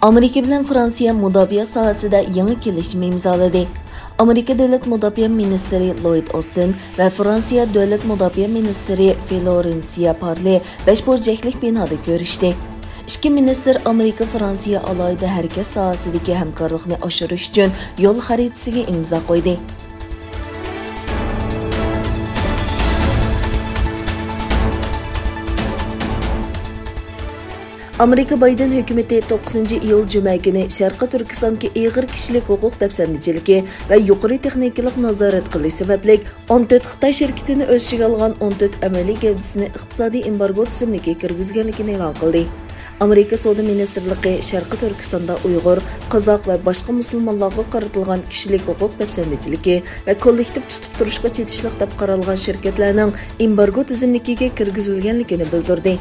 Amerika bilan Fransiya mudofaa sohasida yangi kelishim imzoladi. Amerika Davlat Mudofaa Ministri Lloyd Austin va Fransiya Davlat Mudofaa Ministri Florencia Parli 5 burchaklik binoda ko'rishdi. İki ministr Amerika-Fransiya alayda harakat sohasidagi hamkorlikni oshirish uchun yo'l xaritasiga imzo qo'ydi. Amerika Bayden hökuməti 9 iyul cümə günü Şərqi Türkistandakı ئېغىر kişilik hüquq dəfsəndiciligi və yuqori texnikалық nazorat qilish sababli 14 Xitoy şirkətini öz içigə alğan 14 əməli gövdəsini iqtisadi embargo tizimiga kirgizganligini e'lon qildi. Amerika Savdo Ministerliği Şərqi Türkistanda Uyğur, Qozoq və başqa musulmonlarga qaratilgan kişilik hüquq dəfsəndiciligi və kollektiv tutub turishga chetishliq deb qaralgan şirkətlərning embargo tizimiga kirgizilganligini bildirdi.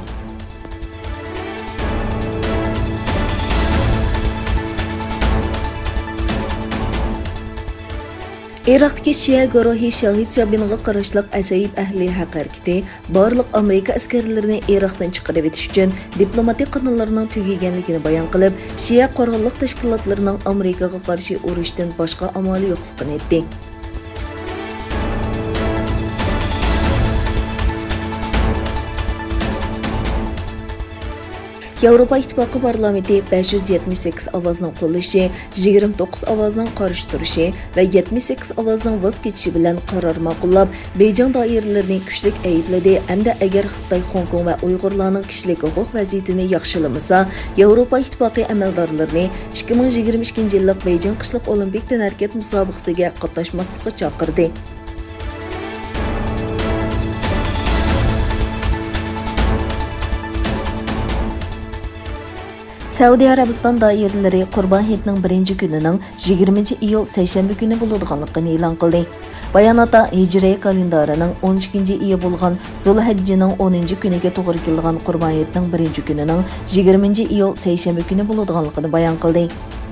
Iroqdagi Shia guruhi Shahid Jabinga qarashliq Azayib ahli haq harakati barliq Amerika askarlarini Iroqdan chiqarib etish uchun diplomatik qanunlarning tugaganligini bayon qilib, Shia qo'rg'onlik tashkilotlarining Amerikaga qarshi urushdan boshqa amali yo'qligini aytdi. Yavropa İttifaqı Parlamenti 578 ovozning qo'llashi, 29 ovozning qarshi turishi va 78 ovozning voz kechishi bilan qaror ma'qullab, Beyjing doiralarini kuchlik aybladi hamda agar Xitoy, Hong Kong va Uyg'urlarning kishilik huquq vaziyatini yaxshilamasa, Yevropa İttifaqı amaldorlarini 2022-yillik Beyjing qishliq ئۆلىمپىك harakat musobaqasiga qatnashmaslikka chaqirdi. Сә'ۇدى ئەرەبىستان doiralari قۇربان ھېيتنىڭ 1-kunining 20 iyul seshanba kuni bo'ladiganligini e'lon qildi. Bayonotda hijriy kalendarining 12-iyi bo'lgan Zulhijjaning 10-kuniga to'g'ri kelgan Qurban ھېيتنىڭ 1-kunining 20 iyul seshanba kuni bo'ladiganligini bayon qildi.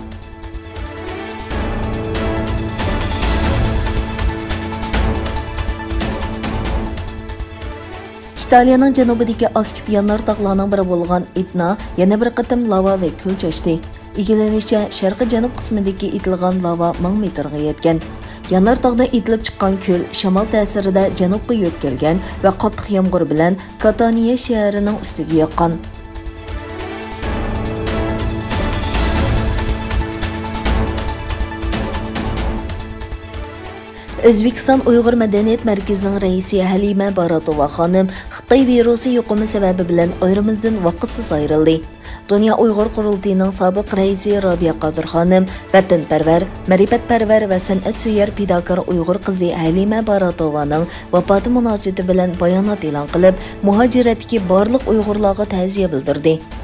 İtaliyaning janubidagi aktiv yanar tog'larning biri bo'lgan Etna yana bir qatim lava va kul chashdi. Egilanishicha, sharqiy janub qismidagi etilgan lava 1000 metrga yetgan. Yanar tog'da etilib chiqqan kul shamol ta'sirida janubga yo'tkalgan va qattiq yomg'ir bilan Kataniya shahrining ustiga yoqqan. O'zbekiston Uyg'ur madaniyat markazining raisi ھەلىمە باراتوۋا xonim Xitoy virusi yuqumi sababi bilan ayrimizdan vaqtsiz ayrildi. Dünya Uyg'ur qurultiyining sobiq raisi Robiya Qodir xonim vatanparvar, ma'rifatparvar va san'atsuyar fidokor Uyg'ur qizi ھەلىمە Baratovaning vafoti munosabati bilan bayonot e'lon qilib, muhojiratdagi barliq Uyg'urlarga ta'ziya bildirdi.